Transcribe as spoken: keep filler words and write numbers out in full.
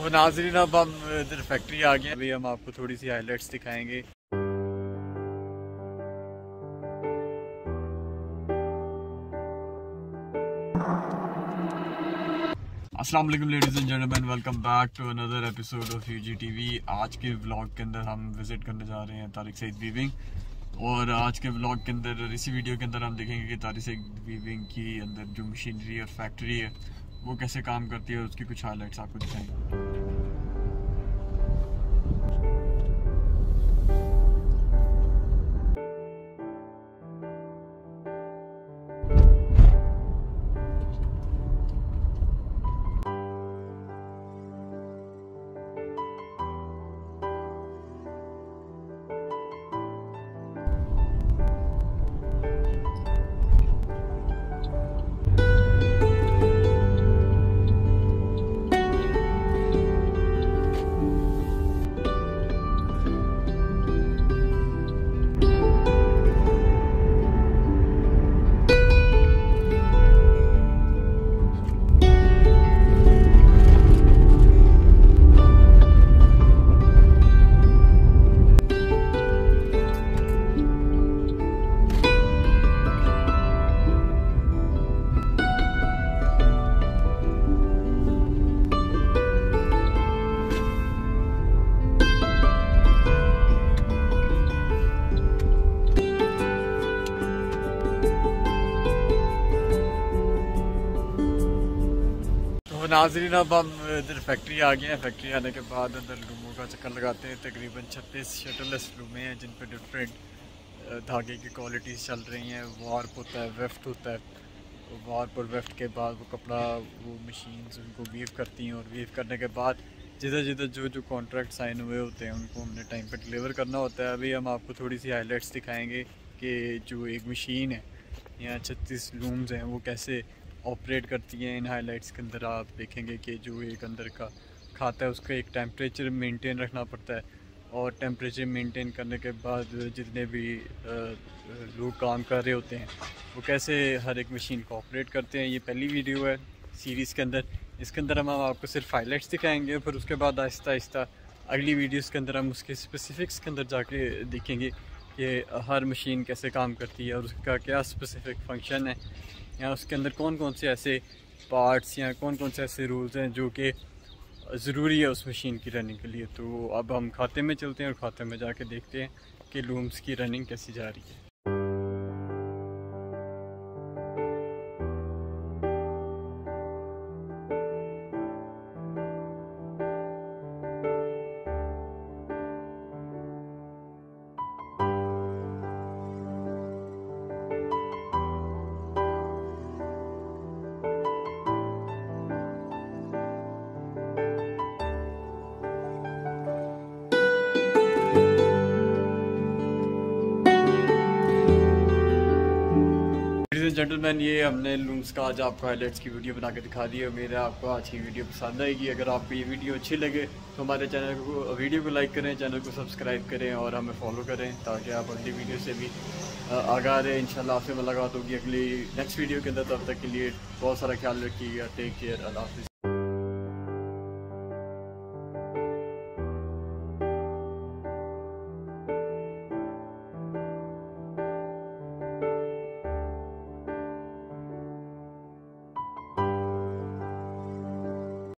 तो नाज़रीन अब हम इधर फैक्ट्री आ गए, अभी हम आपको थोड़ी सी हाइलाइट्स दिखाएंगे। अस्सलाम वालेकुम ladies and gentleman, welcome back to another episode of UG TV. आज के व्लॉग के अंदर हम विज़िट करने जा रहे हैं तारिक सईद वीविंग, और आज के व्लॉग के अंदर इसी वीडियो के अंदर हम देखेंगे कि तारिक सईद वीविंग की अंदर जो मशीनरी और फैक्ट्री है वो कैसे काम करती है, उसकी कुछ हाइलाइट्स आपको दिखाएंगे। नाज़रीन अब हम इधर फैक्ट्री आ गए हैं। फैक्ट्री आने के बाद अंदर लूमों का चक्कर लगाते हैं। तकरीबन छत्तीस शटरलेस लूमें हैं जिन पर डिफरेंट धागे की क्वालिटीज़ चल रही हैं। वार्प होता है, वेफ्ट होता है। वार्प और वेफ्ट के बाद वो कपड़ा वो मशीन्स उनको वीव करती हैं, और वीव करने के बाद जिधर जिधर जो जो कॉन्ट्रैक्ट साइन हुए होते हैं उनको हमने टाइम पर डिलीवर करना होता है। अभी हम आपको थोड़ी सी हाइलाइट्स दिखाएँगे कि जो एक मशीन है, यहाँ छत्तीस लूम्स हैं, वो कैसे ऑपरेट करती हैं। इन हाइलाइट्स के अंदर आप देखेंगे कि जो एक अंदर का खाता है उसका एक टेम्परेचर मेंटेन रखना पड़ता है, और टेम्परेचर मेंटेन करने के बाद जितने भी लोग काम कर रहे होते हैं वो कैसे हर एक मशीन को ऑपरेट करते हैं। ये पहली वीडियो है सीरीज़ के अंदर। इसके अंदर हम आपको सिर्फ हाइलाइट्स दिखाएंगे, फिर उसके बाद आहिस्ता आहिस्ता अगली वीडियोज़ के अंदर हम उसके स्पेसिफिक्स के अंदर जाके देखेंगे कि हर मशीन कैसे काम करती है और उसका क्या स्पेसिफिक फंक्शन है, या उसके अंदर कौन कौन से ऐसे पार्ट्स या कौन कौन से ऐसे रूल्स हैं जो कि ज़रूरी है उस मशीन की रनिंग के लिए। तो अब हम खाते में चलते हैं और खाते में जाके देखते हैं कि लूम्स की रनिंग कैसी जा रही है। जेंटलमैन, ये हमने लूम्स का आज आपको हाइलाइट्स की वीडियो बना के दिखा दी है। मेरा आपको आज की वीडियो पसंद आएगी। अगर आपको ये वीडियो अच्छी लगे तो हमारे चैनल को वीडियो को लाइक करें, चैनल को सब्सक्राइब करें और हमें फॉलो करें, ताकि आप अगली वीडियो से भी आगाह रहें। इंशाल्लाह आपसे मुलाकात होगी अगली नेक्स्ट वीडियो के अंदर। तब तक के लिए बहुत सारा ख्याल रखिएगा। टेक केयर, अल्लाह हाफिज़।